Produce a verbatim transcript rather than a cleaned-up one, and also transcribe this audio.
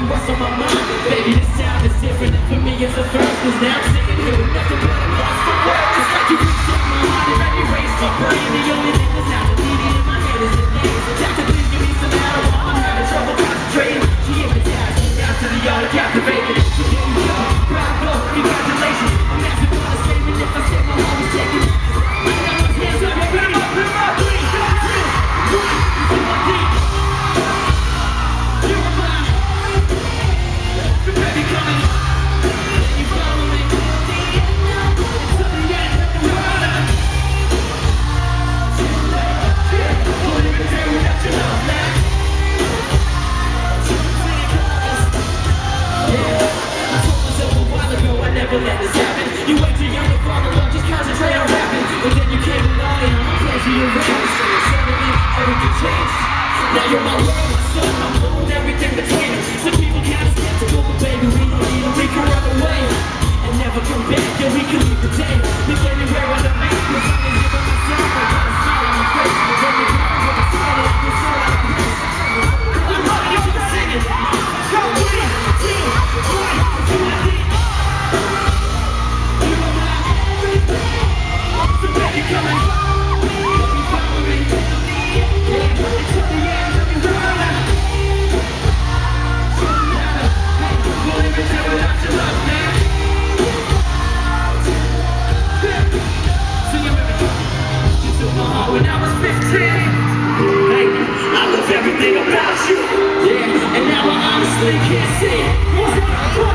you what's on my mind. Baby, this time is different, and for me it's the first. Cause now I'm sitting here with nothing but a loss for words. Just like you reset my heart and let me raise my brain. The only thing that's now deleted in my head is the name. So doctor, please give me some marijuana. I'm having trouble concentrating. She hypnotized me down to the yard and captivated. So there you go, proud go, congratulations. I'm asking for the statement if I say my heart was taken. Hands up, put 'em up, put 'em up. Three, two, one, two, one, deep. You're mine. The baby coming. You follow me. To the end of the world. Won't even tell you that you love me. Yeah, I told myself a while ago I never let this happen. You wait till you're the father, love, just concentrate on rapping. But then you came along and I'm crazy around. So suddenly everything changed. Now you're my world, my son, my moon, everything between us. Some people kinda skeptical, but baby, we don't need them. We can run away and never come back. Yeah, we can leave the day. Leave anywhere on the map. As long as you're by my side, I got a smile on my face. But when you're gone, with a smile, I feel so out of place. I'm running, you can sing it. Go, three, two, one, two, one, deep. You're my everything. So baby, come and follow me. Baby, follow me. Yeah, until the end of the world. Won't even tell me that you love me. Sing it with me. You took my heart when I was fifteen. Hey, I love everything about you. Yeah, and now I honestly can't see it.